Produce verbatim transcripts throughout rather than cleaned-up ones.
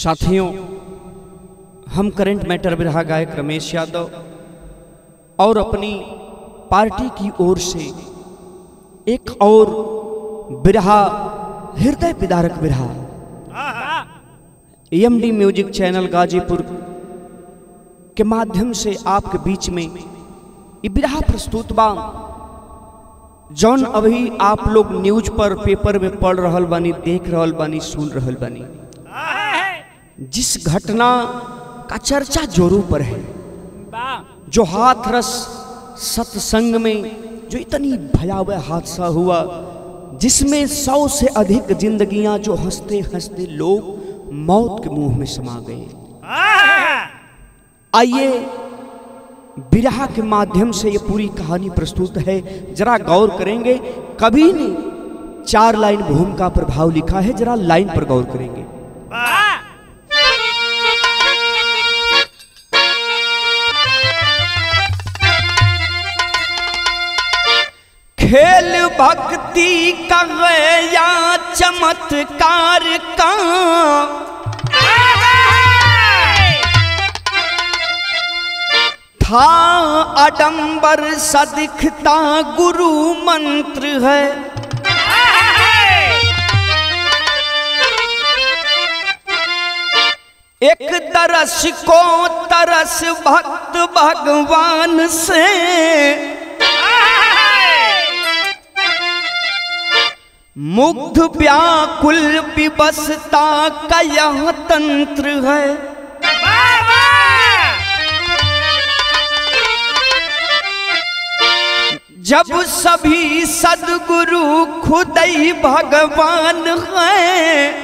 साथियों, हम current matter बिरहा गायक रमेश यादव और अपनी पार्टी की ओर से एक और बिरहा, हृदय विदारक बिरहा एमडी म्यूजिक चैनल गाजीपुर के माध्यम से आपके बीच में ये बिरहा प्रस्तुत बा, जौन अभी आप लोग न्यूज पर पेपर में पढ़ रहल बानी, देख रहल बानी, सुन रहल बानी। जिस घटना का चर्चा जोरों पर है, जो हाथरस सत्संग में जो इतनी भयावह हादसा हुआ, जिसमें सौ से अधिक जिंदगियां जो हंसते हंसते लोग मौत के मुंह में समा गए। आइए बिरहा के माध्यम से ये पूरी कहानी प्रस्तुत है, जरा गौर करेंगे। कभी ने चार लाइन भूमिका प्रभाव लिखा है, जरा लाइन पर गौर करेंगे। खेल भक्ति का या चमत्कार का, था आडंबर सा दिखता गुरु मंत्र है। एक तरस को तरस भक्त भगवान से, मुग्ध व्याकुल विवशता का यह तंत्र है। जब सभी सद्गुरु खुद ही भगवान हैं,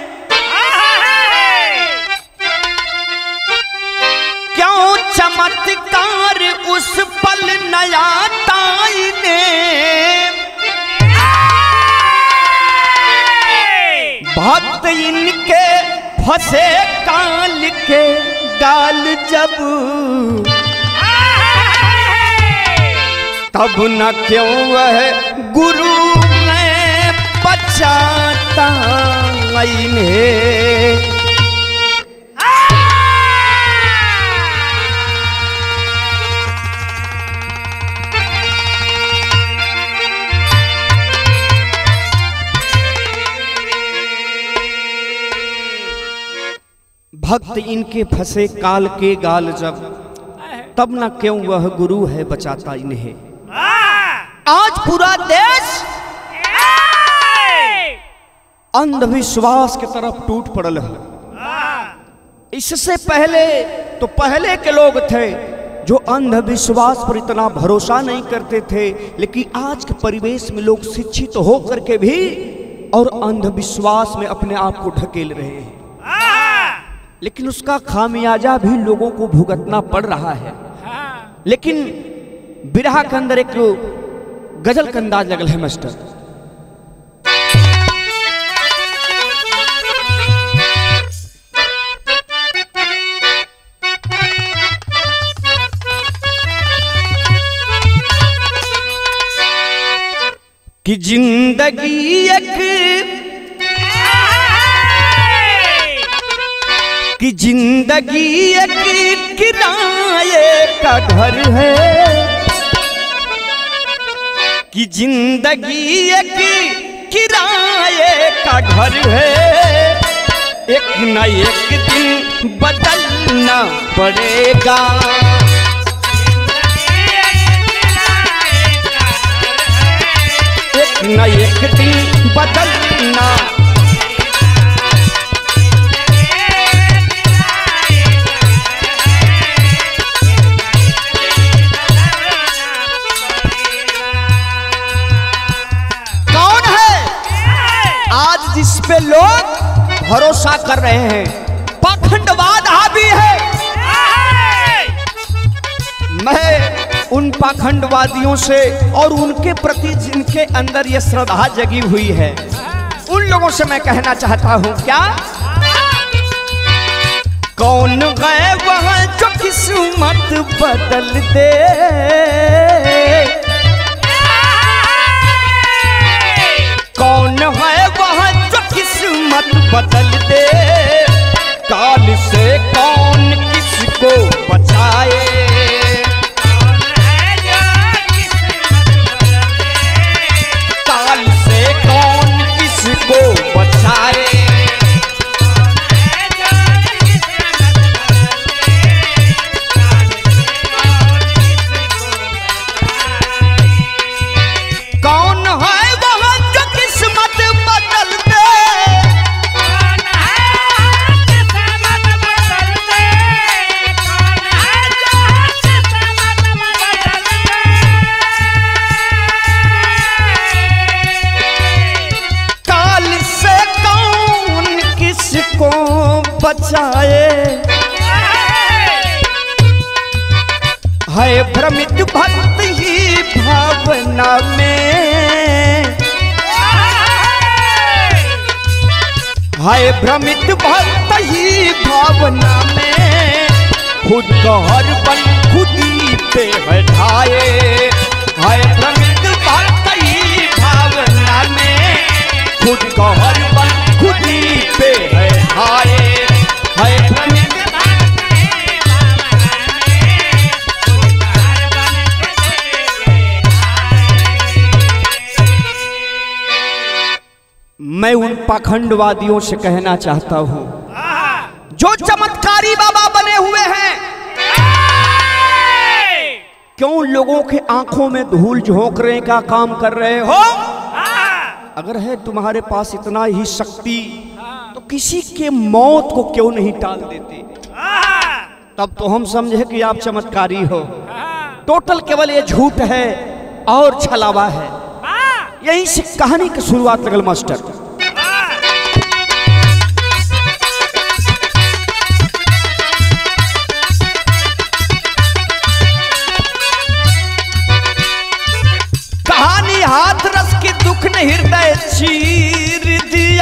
क्यों चमत्कार उस पल नया ताई ने, भक्त इनके फंसे काल के गाल जब, तब न क्यों वह गुरु में बचाता इन्हें। भक्त इनके फंसे काल के गाल जब, तब न क्यों वह गुरु है बचाता इन्हें। आज पूरा देश अंधविश्वास की तरफ टूट पड़ल है। इससे पहले तो पहले के लोग थे जो अंधविश्वास पर इतना भरोसा नहीं करते थे, लेकिन आज के परिवेश में लोग शिक्षित तो हो करके भी और अंधविश्वास में अपने आप को ढकेल रहे हैं, लेकिन उसका खामियाजा भी लोगों को भुगतना पड़ रहा है। लेकिन बिरहा के अंदर एक गजल का अंदाज लगल है मास्टर। कि जिंदगी एक कि जिंदगी एक किराए का घर है, कि जिंदगी एक किराए का घर है। एक न एक दिन बदलना पड़ेगा, एक न एक दिन बदलना। जिस पे लोग भरोसा कर रहे हैं, पाखंडवाद हावी है। मैं उन पाखंडवादियों से और उनके प्रति जिनके अंदर ये श्रद्धा जगी हुई है, उन लोगों से मैं कहना चाहता हूं, क्या कौन गए वहां जो किस्मत बदल दे, कौन है वह जो किस्मत बदल दे। काल से कौन किसको बचाए, काल से कौन किसको बचाए। कौन है वह जो किस्मत बदल दे, कौन है किस्मत बदल दे, कौन है जो किस्मत बदल दे। काल से कौन किसको बचाए, है भ्रमित भक्त ही भावना में, है भ्रमित भक्त ही भावना में, खुद कहर बन खुदी पे है ढाए, है भ्रमित भक्त ही भावना में, खुद कहर बन खुदी पे है ढाए, है भ्रमित मैं उन पाखंडवादियों से कहना चाहता हूं जो चमत्कारी बाबा बने हुए हैं, क्यों लोगों के आंखों में धूल झोंकने का काम कर रहे हो? अगर है तुम्हारे पास इतना ही शक्ति तो किसी के मौत को क्यों नहीं टाल देते? तब तो हम समझे कि आप चमत्कारी हो। टोटल केवल ये झूठ है और छलावा है। यहीं से कहानी की शुरुआत लगल मास्टर। कहानी हाथ रस की दुख ने हृदय चीर दिया,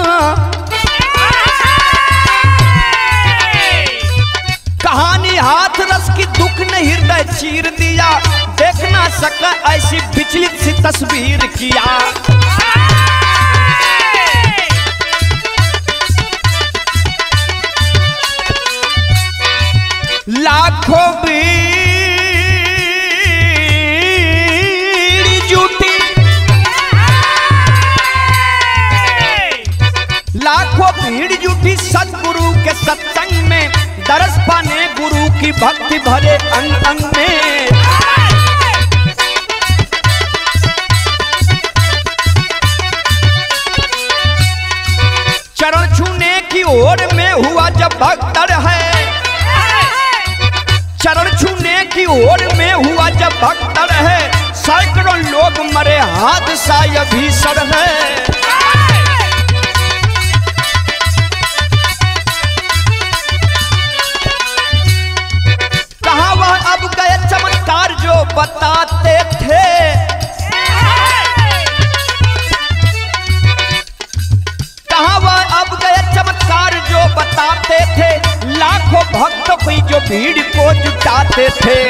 कहानी हाथ रस की दुख ने हृदय चीर दिया, देख ना सका ऐसी विचलित सी तस्वीर किया। लाखों भीड़ जुटी, लाखों भीड़ जुटी सतगुरु के सत्संग में, दरस पाने गुरु की भक्ति भरे अंग अंग में। चरण छूने की ओर में हुआ जब भक्तर है, चरण छूने की ओर में हुआ जब भक्तर है, सैकड़ों लोग मरे हादसा यह भीषण है। कहाँ वह अब गए चमत्कार जो बताते थे, कहाँ वह अब गए चमत्कार जो बताते थे, लाखों भक्तों की जो भीड़ को जुटाते थे।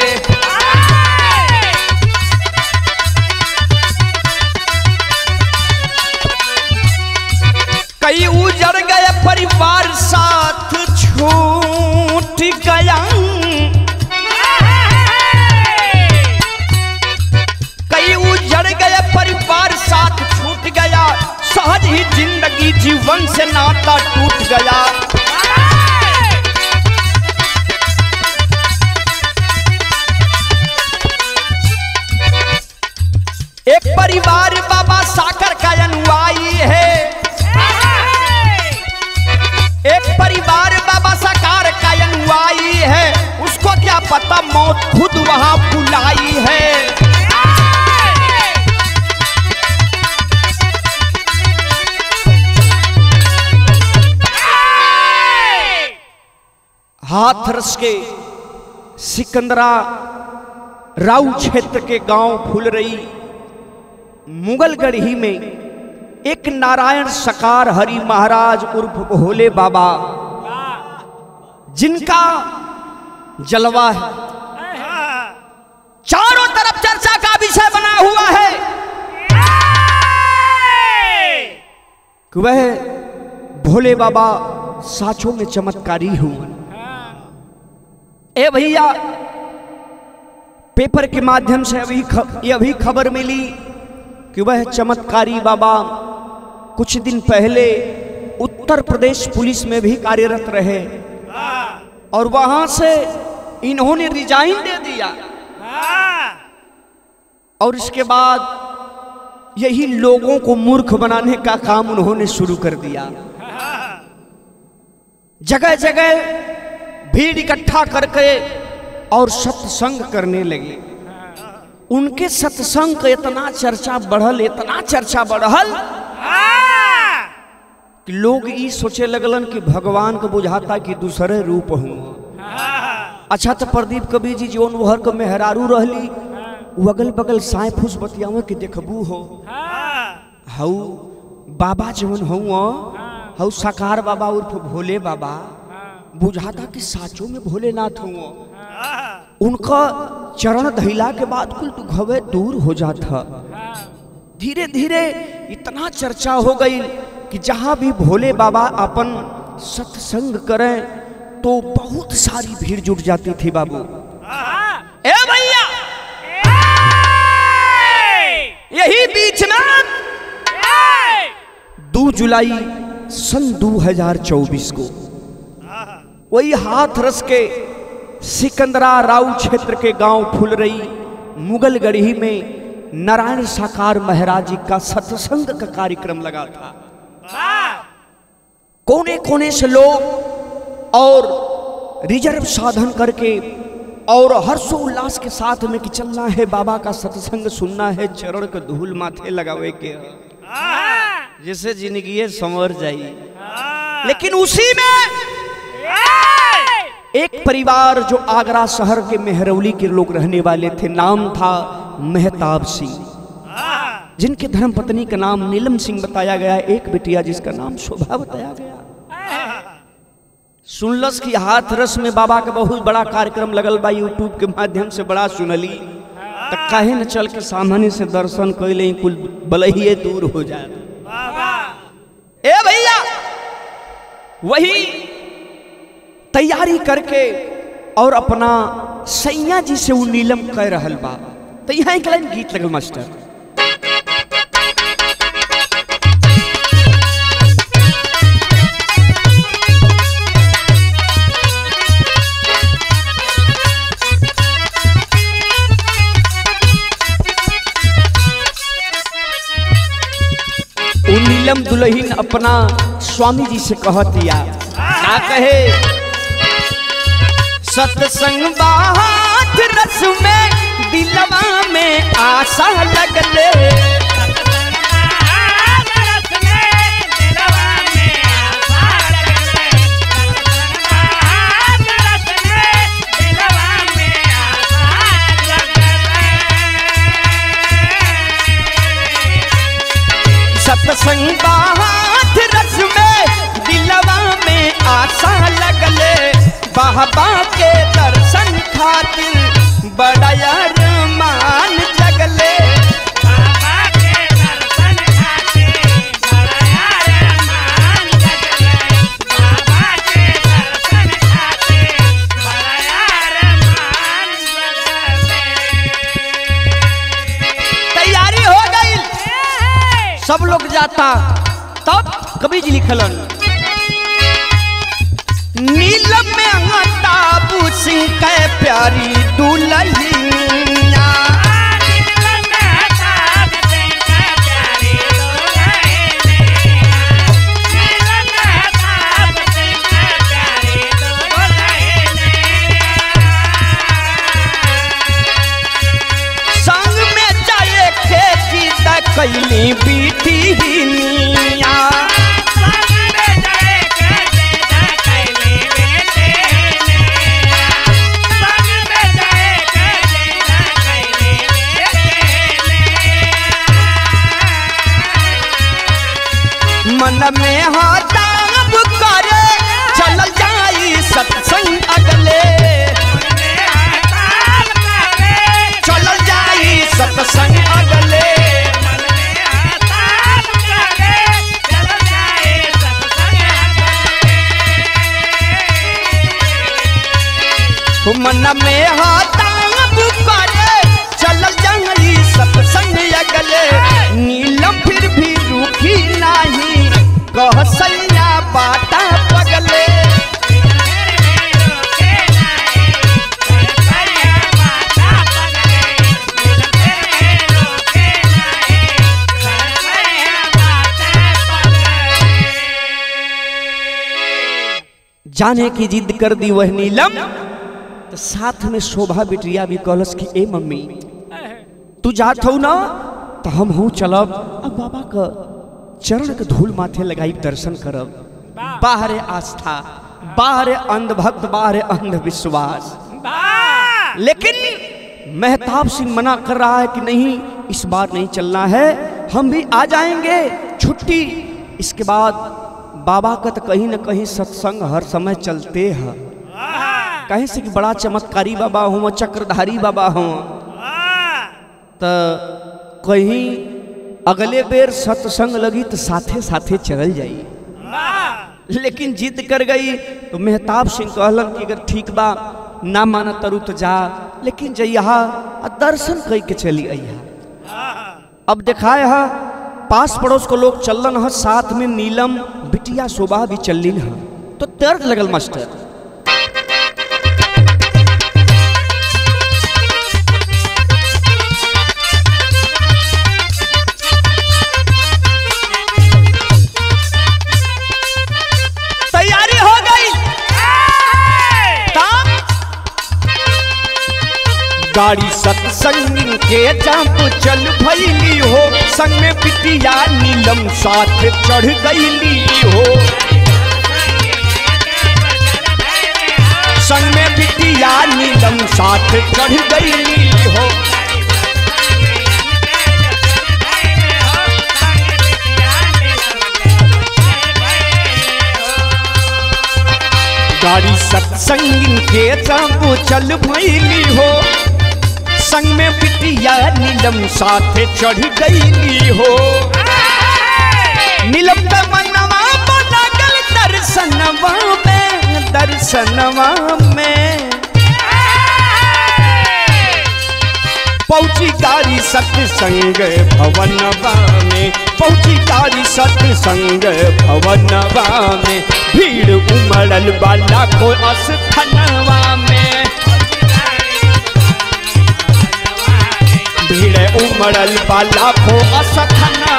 कई उजड़ गए परिवार साथ छूट गया, कई उजड़ गए परिवार साथ छूट गया, सहज ही जिंदगी जीवन से नाता टूट गया। एक परिवार बाबा साकर का अनुयायी है, एक परिवार बाबा साकार का अनुयायी है, उसको क्या पता मौत खुद वहां बुलाई है। हाथरस के सिकंदरा राउ क्षेत्र के गांव फुलरई मुगलगढ़ी में एक नारायण सकार हरि महाराज उर्फ भोले बाबा, जिनका जलवा है चारों तरफ चर्चा का विषय बना हुआ है कि वह भोले बाबा साचों में चमत्कारी हूं। ए भैया, पेपर के माध्यम से अभी ख, ये अभी खबर मिली कि वह चमत्कारी बाबा कुछ दिन पहले उत्तर प्रदेश पुलिस में भी कार्यरत रहे और वहां से इन्होंने रिजाइन दे दिया और इसके बाद यही लोगों को मूर्ख बनाने का काम उन्होंने शुरू कर दिया। जगह जगह भीड़ इकट्ठा करके और सत्संग करने लगे। उनके सत्संग का इतना चर्चा बढ़ल, इतना चर्चा बढ़ल कि लोग ये सोचे लगलन कि भगवान को बुझाता कि दूसरे रूप हूँ। अच्छा, तो प्रदीप कबीर जी जोन वहर के मेहरारू रहली, अगल बगल साए फूस बतियाव कि देखबू हो हऊ बाबा जवन हुआ हऊ साकार बाबा उर्फ भोले बाबा, बुझाता कि साचों में भोलेनाथ हुआ। उनका चरण धैला के बाद कुल दुखवे दूर हो जाता। धीरे धीरे इतना चर्चा हो गई कि जहां भी भोले बाबा अपन सत्संग करें तो बहुत सारी भीड़ जुट जाती थी। बाबू ए भैया, यही बीच में दो जुलाई सन दो हज़ार चौबीस को वही हाथरस के सिकंदरा राव क्षेत्र के गांव फुलरई मुगलगढ़ी में नारायण साकार महाराज जी का सत्संग का कार्यक्रम लगा था। कोने कोने से लोग और रिजर्व साधन करके और हर्षोल्लास के साथ में कि चलना है बाबा का सत्संग सुनना है, चरण के धूल माथे लगावे के जिससे जिंदगी संवर जाई। लेकिन उसी में एक परिवार जो आगरा शहर के मेहरौली के लोग रहने वाले थे, नाम था मेहताब सिंह, जिनके धर्म पत्नी का नाम नीलम सिंह बताया गया, एक बिटिया जिसका नाम शोभा बताया गया। सुनलस की हाथरस में बाबा का बहुत बड़ा कार्यक्रम लगल बा, यूट्यूब के माध्यम से बड़ा सुनली, तो काहे न चल के सामने से दर्शन कैले, कुल बलहिए दूर हो जाए। ए भैया, वही तैयारी करके और अपना सैया जी से वो नीलम कह रहल बा। तो यहाँ एक लाइन गीत लगल मास्टर, नीलम दुल्हन अपना स्वामी जी से कहतिया, क्या कहे, सत्संग बात रस में दिलवा में आशा लगले, सत्संग बात रस में दिलवा में आशा लगले, बाबा के दर्शन खातिर बड़ा अरमान जगले, बाबा के दर्शन खातिर बड़ा अरमान जगले, बाबा के दर्शन खातिर बड़ा अरमान जगले। तैयारी हो गई, सब लोग जाता, तब कबीर जी लिखलन, नीलम में अंगताबू सिंह के प्यारी दुल्हनिया, नीलम में अंगताबू सिंह के प्यारी दुल्हनिया, नीलम में अंगताबू सिंह के प्यारी दुल्हनिया, संग में जाए खेती तक कैली बीतिनिया, मन में हाथाब करे चल जाई सत्संग अगले, चल जाई सत्संग अगले, मन में हाथाब करे चल जंगली सत्संग अगले नीलम फिर भी रुकी नहीं कह सैया बाटा पगले जाने की जिद कर दी वह नीलम तो साथ में शोभा बिटिया भी कहलस कि ए मम्मी तू जात हो ना तो हम हूँ चलब अब बाबा का चरण के धूल माथे लगाई दर्शन करब बाहर आस्था बाहर अंधभक्त बाहर अंधविश्वास। लेकिन मेहताब सिंह मना कर रहा है कि नहीं इस बार नहीं चलना है, हम भी आ जाएंगे छुट्टी। इसके बाद बाबा का तो कहीं न कहीं सत्संग हर समय चलते हैं, कहीं से कि बड़ा चमत्कारी बाबा हो चक्रधारी बाबा हो तो कहीं अगले बेर सत्संग लगी तो साथे साथे चल जाई। लेकिन जिद कर गई तो मेहताब सिंह कहलन कि अगर ठीक बा ना माना तरु तो जा, लेकिन जइहा दर्शन कई के चली अइहा। अब दिखाए हा पास पड़ोस को लोग चलन है, साथ में नीलम बिटिया शोभा भी चलिन है तो दर्द लगल मास्टर। तैयारी हो गई गाड़ी सत्संग के चाप चल भैली हो, संग में बिटिया नीलम साथ चढ़ गईली हो, संग में बिटिया नीलम साथ चढ़ गईली हो। गाड़ी सत्संग के चाप चल भैली हो, संग में बिटिया नीलम साथ चढ़ गईली हो। नीलम का मनवा लागल दर्शनवा में, दर्शनवा में पहुंची गाड़ी सत्संग भवनवा में, पहुंची गाड़ी सत्संग भवनवा में, भीड़ उमड़ल वाला को अस्थानवा में, भीड़ उमड़ल वाला को अस्थानवा।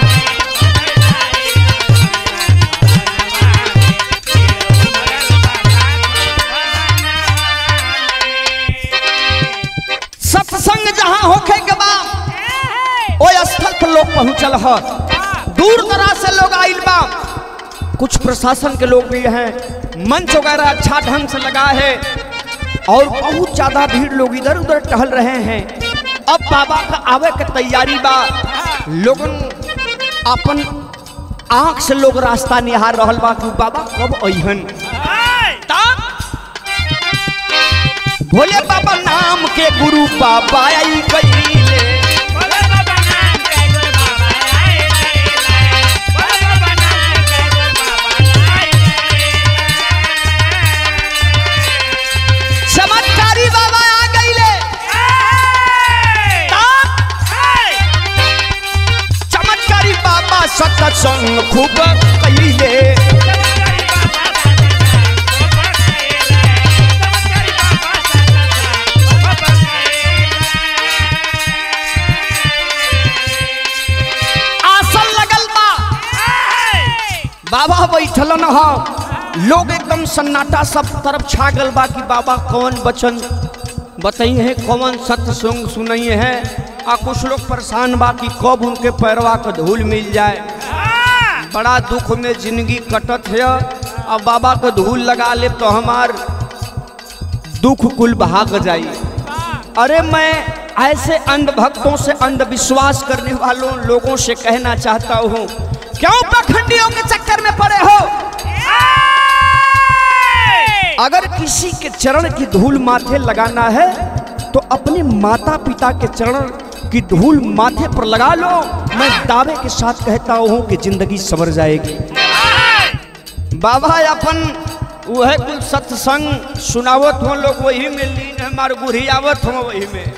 सत्संग जहां होखे के बाद ओय स्थल पर लोग पहुंचल है, दूर दराज से लोग आइल बा, कुछ प्रशासन के लोग भी हैं, मंच वगैरह अच्छा ढंग से लगा है और बहुत ज्यादा भीड़ लोग इधर उधर टहल रहे हैं। अब बाबा का आवे के तैयारी बा, लोगन अपन आंख से लोग रास्ता निहार रहल बा कि बाबा कब अइहन। भोले बाबा नाम के गुरु बाबा आई गईले, चमत्कारी बाबा आ गईले, चमत्कारी बाबा सत्संग खूब कईले, बाबा बैठलन ह, लोग एकदम सन्नाटा सब तरफ छागल बा कि बाबा कौन वचन बताई है, कौन सत्संग सुनई है। आ कुछ लोग परेशान बा कि कब उनके पैरवा का धूल मिल जाए, बड़ा दुख में जिंदगी कटत है। अब बाबा का धूल लगा ले तो हमार दुख कुल भाग जाई। अरे मैं ऐसे अंधभक्तों से अंधविश्वास करने वालों लोगों से कहना चाहता हूँ, क्यों पाखंडियों के चक्कर में पड़े हो? अगर किसी के चरण की धूल माथे लगाना है तो अपने माता पिता के चरण की धूल माथे पर लगा लो। मैं दावे के साथ कहता हूं कि जिंदगी संवर जाएगी। बाबा अपन वह कुल सत्संग सुनावत हो लोग वही में लीन है, मार गुरी आवत हो वही में।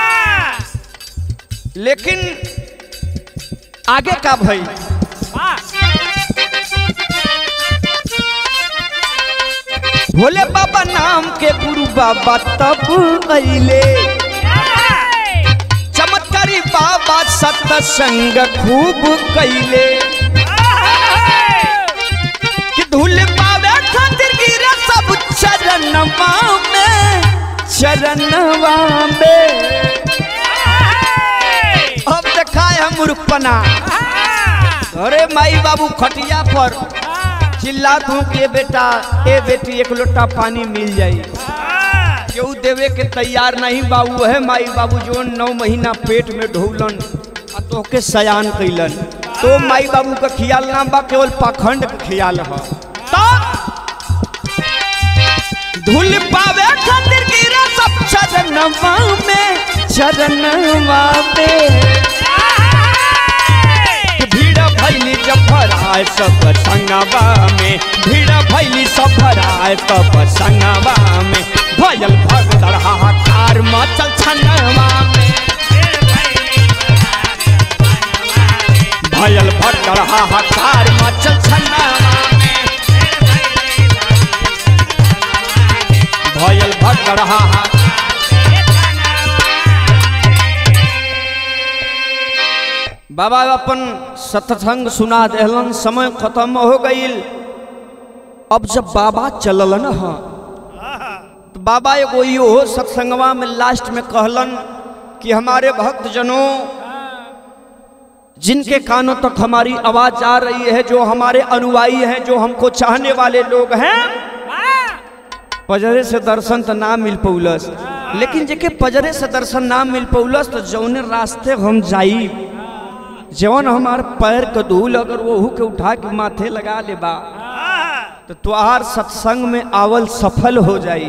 लेकिन आगे का भाई भोले बाबा नाम के गुरु बाबा तब अइले, चमत्कारी बाबा सत्संग खूब कैले, कि धूल पावे खातिर गिरा सब चरणवा में, चरणवा में। अब दिखाए हम मूर्खपना, अरे माई बाबू खटिया पर चिल्लात हूँ के बेटा ए बेटी एक लोटा पानी मिल जाये, केहू देवे के तैयार नहीं बाबू है। माई बाबू जो नौ महीना पेट में ढोलन आ तो के सयान कैलन, तो माई बाबू का ख्याल ना बा, केवल पाखंड का ख्याल है। तो धूल पावे खातिर गिरा सब चरणवा में, चरणवा में। भीड़ भैली जब भराए सब संगवा में, भीड़ भैली सब भराए सब संगवा में, भयल भगदड़ हाहाकार मचल छनवा में, भयल भगदड़ हाहाकार मचल छनवा में, भयल भगदड़ हाहाकार। बाबा अपन सत्संग सुना देहलन, समय खत्म हो गई। अब जब बाबा चललन हा तो बाबा एगो यो सत्संगवा में लास्ट में कहलन कि हमारे भक्त जनों, जिनके कानों तक हमारी आवाज आ रही है, जो हमारे अनुयायी हैं, जो हमको चाहने वाले लोग हैं, पजरे से दर्शन तो ना मिल पौलस, लेकिन जेके पजरे से दर्शन ना मिल पौलस तो जौने रास्ते हम जाई, जवन हमार पैर का धूल अगर वो के उठा के माथे लगा ले बा तो तुहार सत्संग में आवल सफल हो जाई।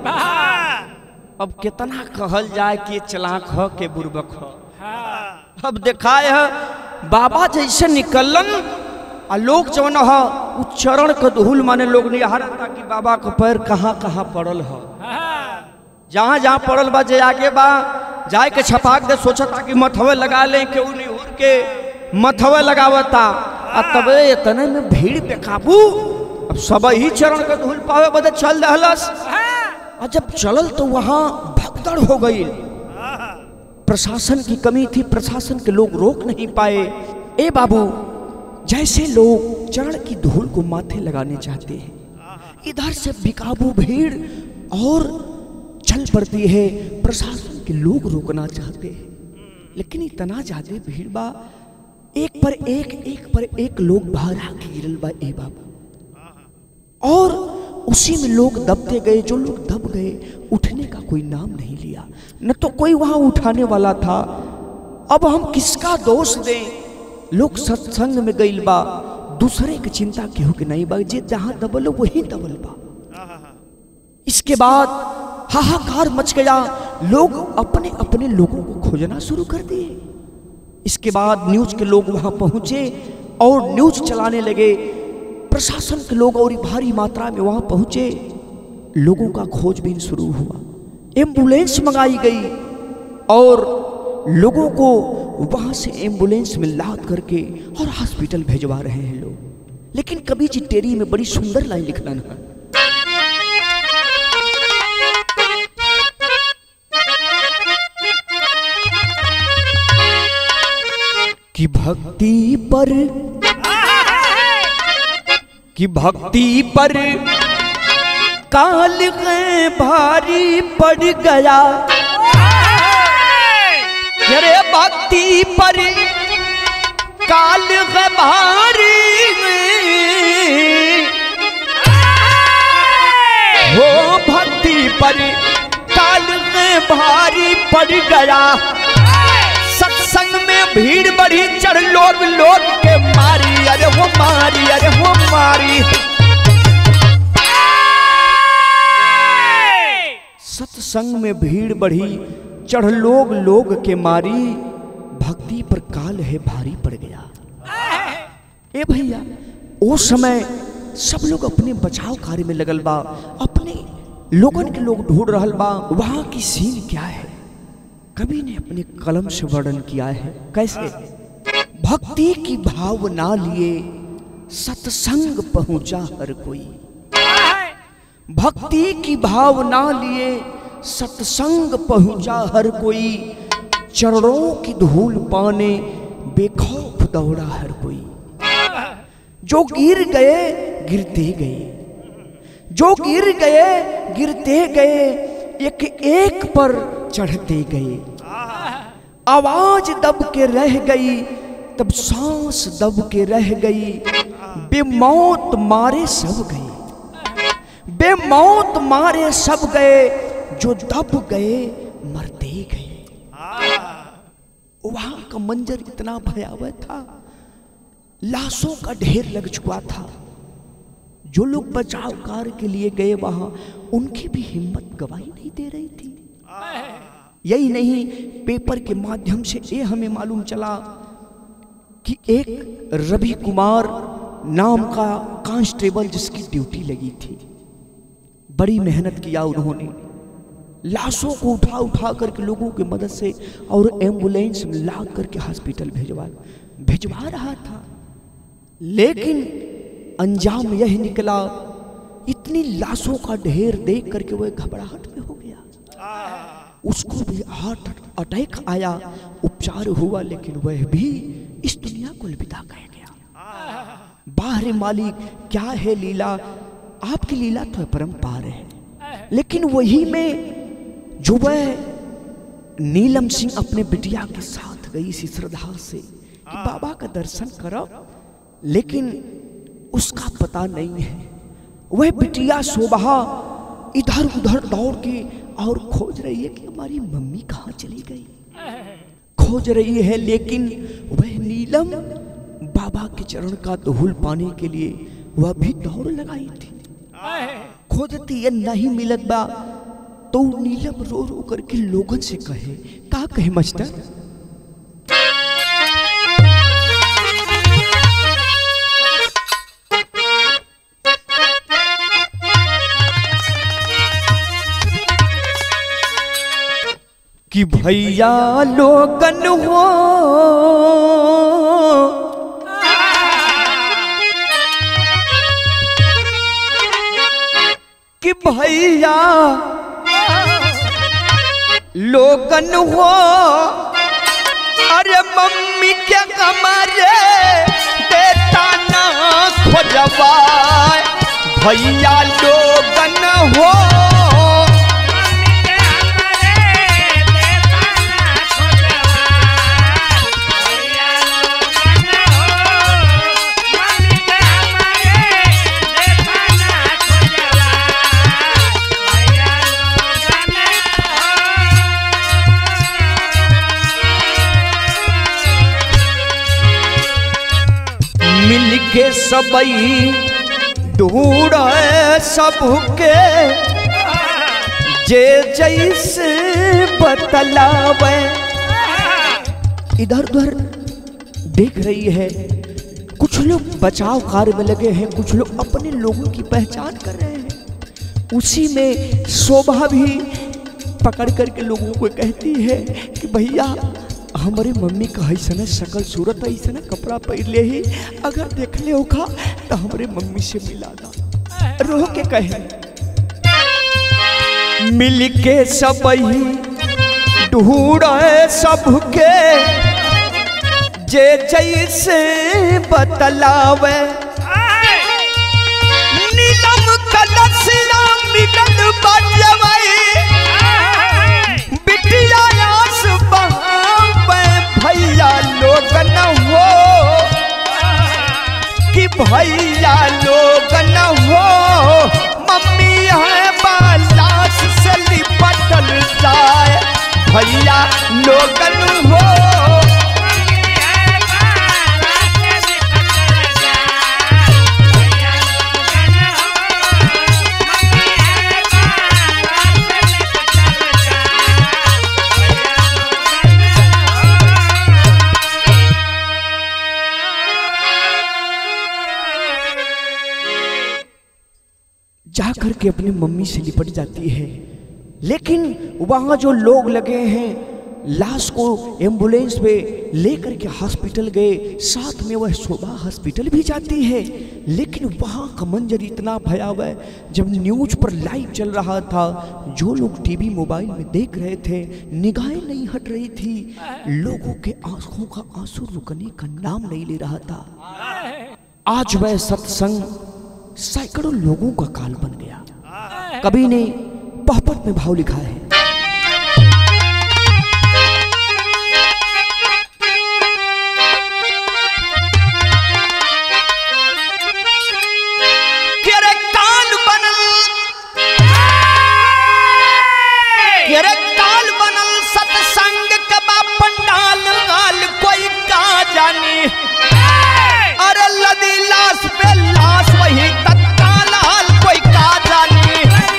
अब कितना कहल जाए कि चलाक ह के बुर्बक ह। अब दिखाए है बाबा जैसे निकलन आ लोग जवन ह उच्चरण का धूल माने लोग निहारता कि बाबा का पैर कहाँ कहाँ पड़ल ह, जहाँ जहाँ पड़ल बा, जे आगे बा जाए के छपाक दे सोचता कि मथवे लगा ले, केहू नहीं उड़ के मथवे लगावता, आ तबे इतने में भीड़ पे काबू। अब सब ही चरण का धूल पावे बदे चल दहलस, और जब चलल तो वहां भगदड़ हो गई। प्रशासन की कमी थी, प्रशासन के लोग रोक नहीं पाए। ए बाबू, जैसे लोग चरण की धूल को माथे लगाने चाहते हैं, इधर से बेकाबू भीड़ और चल पड़ती है। प्रशासन के लोग रोकना चाहते हैं, लेकिन इतना ज्यादा भीड़ बा, एक पर एक एक पर एक लोग बाहर आके गिरल बा ए बाबा, और उसी में लोग दबते गए। जो लोग दब गए, उठने का कोई नाम नहीं लिया, न तो कोई वहां उठाने वाला था। अब हम किसका दोष दें? लोग सत्संग में गइल बा, दूसरे की चिंता केहू के नहीं बा, जे जहां दबल वही दबल बा। इसके बाद हाहाकार मच गया, लोग अपने अपने लोगों को खोजना शुरू कर दिए। इसके बाद न्यूज के लोग वहां पहुंचे और न्यूज चलाने लगे। प्रशासन के लोग और भारी मात्रा में वहां पहुंचे, लोगों का खोजबीन शुरू हुआ। एम्बुलेंस मंगाई गई और लोगों को वहां से एम्बुलेंस में लाद करके और हॉस्पिटल भेजवा रहे हैं लोग। लेकिन कवि जी टेरी में बड़ी सुंदर लाइन लिखना है, कि भक्ति पर कि भक्ति पर काल है भारी पड़ गया। अरे भक्ति पर काल है भारी, हो भक्ति पर काल है भारी पड़ गया। सत्संग में भीड़ बढ़ी, चढ़ लोग लोग के मारी, अरे वो मारी, अरे वो मारी। सत्संग में भीड़ बढ़ी, चढ़ लोग लोग के मारी, भक्ति पर काल है भारी पड़ गया। ए भैया, उस समय सब लोग अपने बचाव कार्य में लगल बा, अपने लोगन के लोग ढूंढ रहल बा वहां की सीन क्या है। कवि ने अपने कलम से वर्णन किया है कैसे। भक्ति की भावना लिए सत्संग पहुंचा हर कोई, भक्ति की भावना लिए सत्संग पहुंचा हर कोई, चरणों की धूल पाने बेखौफ दौड़ा हर कोई। जो गिर गए गिरते गए, जो गिर गए गिरते गए, एक एक पर चढ़ते गए। आवाज दब के रह गई तब सांस दब के रह गई, बेमौत मारे सब गए, बेमौत मारे सब गए, जो दब गए मरते गए। वहां का मंजर इतना भयावह था, लाशों का ढेर लग चुका था। जो लोग बचाव कार्य के लिए गए वहां, उनकी भी हिम्मत गवाही नहीं दे रही थी। यही नहीं, पेपर के माध्यम से ये हमें मालूम चला कि एक रवि कुमार नाम का कांस्टेबल जिसकी ड्यूटी लगी थी, बड़ी मेहनत किया उन्होंने, लाशों को उठा उठा करके लोगों की मदद से और एम्बुलेंस में ला करके हॉस्पिटल भेजवा भेजवा रहा था। लेकिन अंजाम यह निकला, इतनी लाशों का ढेर देख करके वह घबराहट में हो गया। उसको भी हार्ट अटैक आया, उपचार हुआ, लेकिन वह भी इस दुनिया को अलविदा कह गया। बाहर मालिक क्या है लीला, आपकी लीला तो परंपार है, लेकिन वही में जो वह नीलम सिंह अपने बिटिया के साथ गई इसी श्रद्धा से कि बाबा का दर्शन करो, लेकिन उसका पता नहीं है। वह बिटिया शोभा इधर उधर दौड़ के और खोज रही है कि हमारी मम्मी कहाँ चली गई, खोज रही है, लेकिन वह नीलम बाबा के चरण का धूल पाने के लिए वह भी दौड़ लगाई थी। खोजती ये नहीं मिलत बा तो नीलम रो रो करके लोगन से कहे, का कहे मास्टर, कि भैया लोगन हो कि भैया लोगन हो, अरे मम्मी के कमरे देता ना खोजवा, भैया लोगन हो, मिलके सबई ढूंढ सबके, जे जैसे बतलावे। इधर उधर देख रही है, कुछ लोग बचाव कार्य में लगे हैं, कुछ लोग अपने लोगों की पहचान कर रहे हैं। उसी में शोभा भी पकड़ करके लोगों को कहती है कि भैया हमारे मम्मी का ऐसा शकल सूरत ऐसा कपड़ा पहले ही, अगर देख ले होगा तो हमारे मम्मी से मिला दा। रो के कहे, मिल के सब ढूंढ सबके, जे जैसे बतलावे। नीलम कलसिया मिलन बजवई, बिटिया आस बहावे, भैया लोगन हो कि भैया लोगन हो, मम्मी है बालास से लिपटल जाए, भैया लोगन हो। के अपनी मम्मी से लिपट जाती है। लेकिन वहाँ जो लोग लगे हैं लाश को एम्बुलेंस पे लेकर के हॉस्पिटल गए, साथ में वह शोभा हॉस्पिटल भी जाती है। लेकिन वहाँ का मंजर इतना भयावह, जब न्यूज पर लाइव चल रहा था, जो लोग टीवी मोबाइल में देख रहे थे, निगाहें नहीं हट रही थी, लोगों के आंखों का आंसू रुकने का नाम नहीं ले रहा था। आज वह सत्संग सैकड़ों लोगों का काल बन गया। कवि ने पोहपत में भाव लिखा है, अरे लदी लाश पे लाश वही तत्काल हाल कोई का जानी।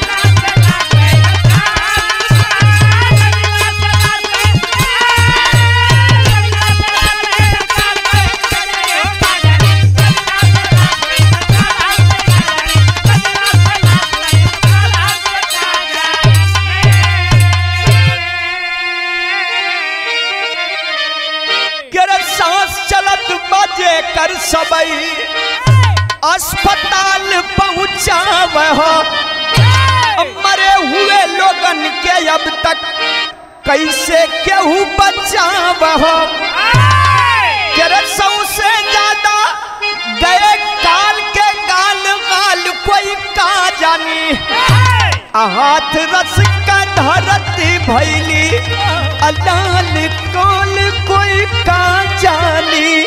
कर सबई अस्पताल पहुंचाव हो, मरे हुए लोगन के अब तक कैसे केहू बचाव हो। सौ से ज्यादा गए काल के गाल गाल कोई का जानी। हाथ रस का धरती भैली अलाल कौल कोई का जानी।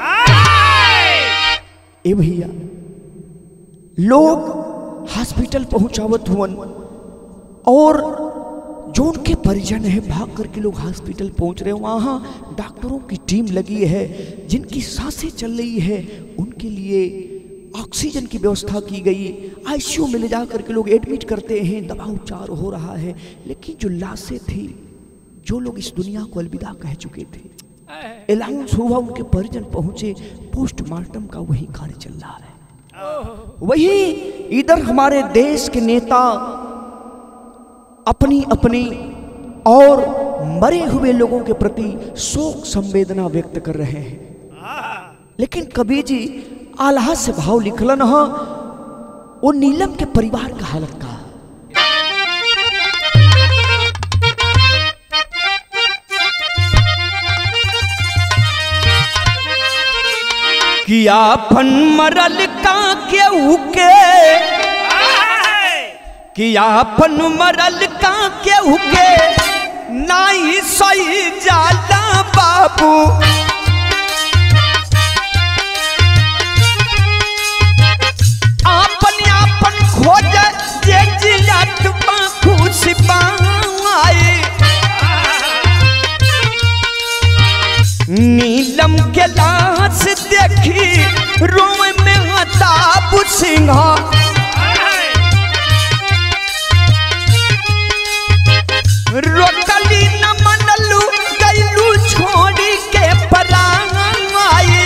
ए भैया, लोग हॉस्पिटल पहुंचावत हुवन और जो उनके परिजन है भाग करके लोग हॉस्पिटल पहुंच रहे हैं। वहाँ डॉक्टरों की टीम लगी है, जिनकी सांसें चल रही है उनके लिए ऑक्सीजन की व्यवस्था की गई। आईसीयू में ले जा करके लोग एडमिट करते हैं, दवा उपचार हो रहा है। लेकिन जो लाशें थी, जो लोग इस दुनिया को अलविदा कह चुके थे, अनाउंस हुआ, उनके परिजन पहुंचे, पोस्टमार्टम का वही कार्य चल रहा है। वही इधर हमारे देश के नेता अपनी अपनी और मरे हुए लोगों के प्रति शोक संवेदना व्यक्त कर रहे हैं। लेकिन कबीर जी आल्हा से भाव लिखलन है, वो नीलम के परिवार का हालत का किया फन मरल का केहू के, किया फन मरल का केहू के नाई सही जाला बाबू। आपन आपन खोज जे जिलात खुश पाए। नीलम के लाश देखी रोए में हताब सिंहा। रोकली न मनलू गईलू छोड़ी के पराई।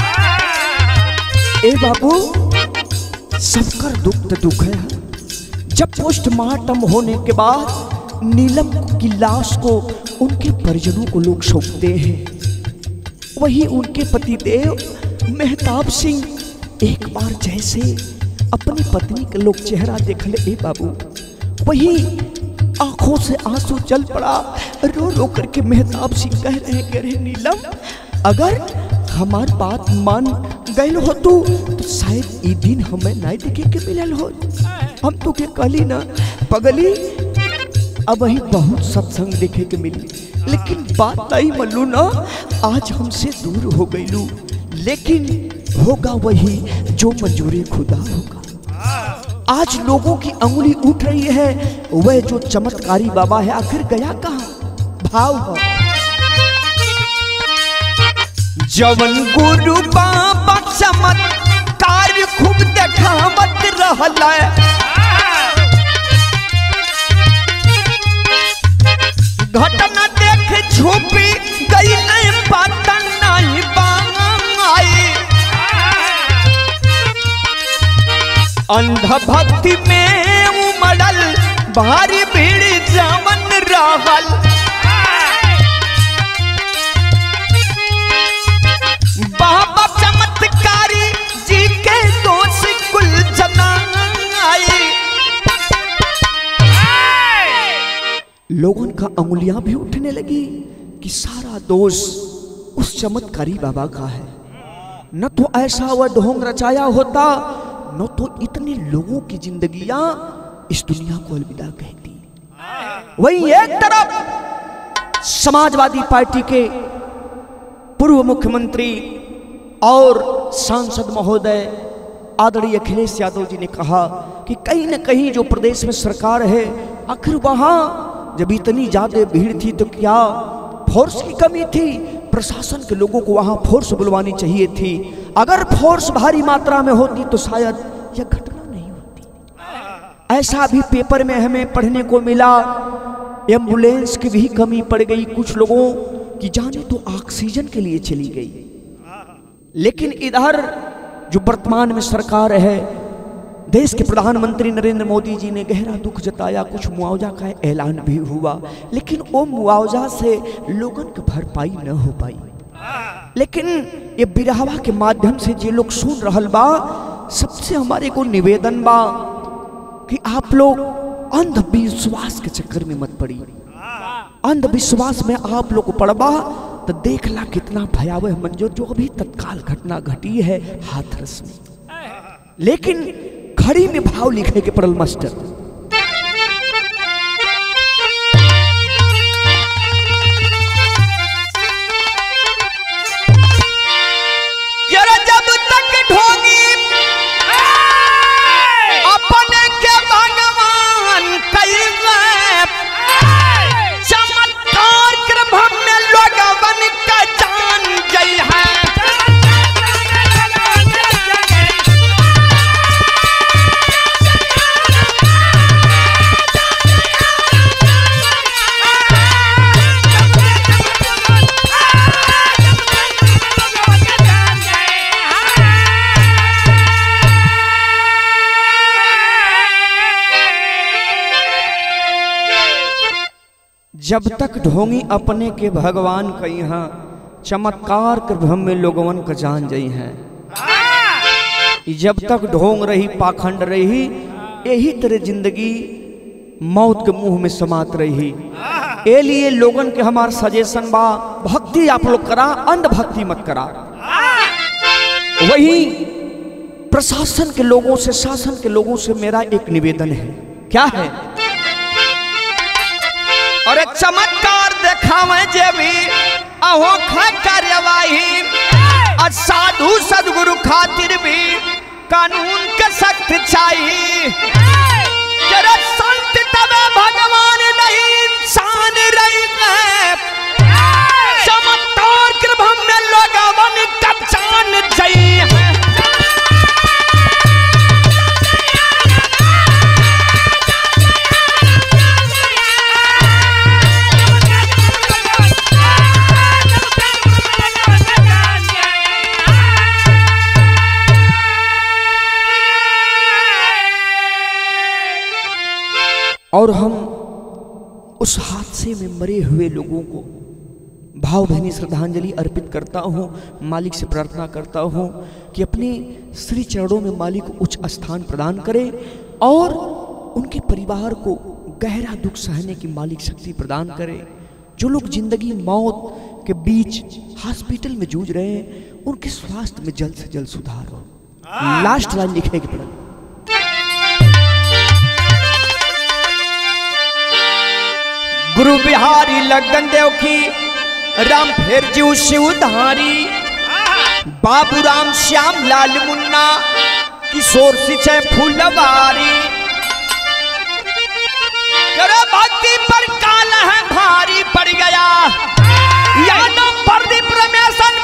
ए बाबू, सबकर दुख तो दुख है। जब पोस्टमार्टम होने के बाद नीलम की लाश को उनके परिजनों को लोग सौंपते हैं, वही उनके पतिदेव मेहताब सिंह एक बार जैसे अपनी पत्नी का लोग चेहरा देख ले, ए बाबू, वही आंखों से आंसू चल पड़ा। रो रो करके मेहताब सिंह कह रहे हैं, कह रहे नीलम, अगर हमारी बात मान गए हो तू तो शायद ये दिन हमें नहीं देखे के मिलल हो। हम तो के कहली ना पगली, अब वही बहुत सत्संग देखे के मिली, लेकिन बात नहीं मल्लू ना, आज हमसे दूर हो गई लू। लेकिन होगा वही जो मंजूरी खुदा होगा। आज लोगों की अंगुली उठ रही है, वह जो चमत्कारी बाबा है आखिर गया कहाँ? भाव है, जवन गुरु बाबा चमत्कार खूब देखावत रहला। घटना देख छुपी गई नहीं पता नहीं बाई। अंध भक्ति में भारी भीड़ जमन रहल बाबा चमत्कारी जी के दोष कुल जनाई। लोगों का अंगुलियां भी उठने लगी कि सारा दोष उस चमत्कारी बाबा का है। न तो ऐसा वह ढोंग रचाया होता, न तो इतने लोगों की जिंदगियां इस दुनिया को अलविदा कहती। वहीं एक तरफ समाजवादी पार्टी के पूर्व मुख्यमंत्री और सांसद महोदय आदरणीय अखिलेश यादव जी ने कहा कि कहीं न कहीं जो प्रदेश में सरकार है, आखिर वहां जब इतनी ज्यादा भीड़ थी तो क्या फोर्स की कमी थी? प्रशासन के लोगों को वहां फोर्स बुलवानी चाहिए थी। अगर फोर्स भारी मात्रा में होती तो शायद यह घटना नहीं होती। ऐसा भी पेपर में हमें पढ़ने को मिला, एम्बुलेंस की भी कमी पड़ गई, कुछ लोगों की जाने तो ऑक्सीजन के लिए चली गई। लेकिन इधर जो वर्तमान में सरकार है, देश के प्रधानमंत्री नरेंद्र मोदी जी ने गहरा दुख जताया, कुछ मुआवजा का ऐलान भी हुआ, लेकिन वो मुआवजा से लोगों की भरपाई न हो पाई। लेकिन ये बिरहवा के माध्यम से जे लोग सुन रहल बा, सबसे हमारे को निवेदन बा कि आप लोग अंधविश्वास के चक्कर में मत पड़ी। अंधविश्वास में आप लोग पड़बा तो देख ला कितना भयावह मंजर जो अभी तत्काल घटना घटी है हाथरस में। लेकिन खड़ी में भाव लिखे के पड़ल मास्टर। जब तक ढोंगी अपने के भगवान कइले चमत्कार कृपा में लोगवन का जान गई है। जब तक ढोंगी अपने के भगवान का यहाँ चमत्कार कर भ्रम में लोगवन का जान जई हैं। जब तक ढोंग रही पाखंड रही, यही तरह जिंदगी मौत के मुंह में समात रही। ए लिए लोगन के हमार सजेशन बा, भक्ति आप लोग करा, अंध भक्ति मत करा। वही प्रशासन के लोगों से, शासन के लोगों से मेरा एक निवेदन है। क्या है? और एक चमत्कार दिखावे जे भी अहो खा कार्यवाही, साधु सदगुरु खातिर भी कानून के सख्त चाहिए। तेरा संत तबे भगवान नहीं इंसान रही है। चमत्कार कृपा में लोगवन का जान चाहिए। और हम उस हादसे में मरे हुए लोगों को भावभीनी श्रद्धांजलि अर्पित करता हूँ। मालिक से प्रार्थना करता हूँ कि अपने श्री चरणों में मालिक को उच्च स्थान प्रदान करे और उनके परिवार को गहरा दुख सहने की मालिक शक्ति प्रदान करे। जो लोग जिंदगी मौत के बीच हॉस्पिटल में जूझ रहे हैं, उनके स्वास्थ्य में जल्द से जल्द सुधार हो। लास्ट लाइन लिखेगी पड़ा, गुरु बिहारी लगन देव की राम फेर जीव शिवधारी, बाबू राम श्याम लाल मुन्ना किशोर सिंह फूलवारी। करो भक्ति पर काल है भारी पड़ गया, यादव प्रदीप रमेशन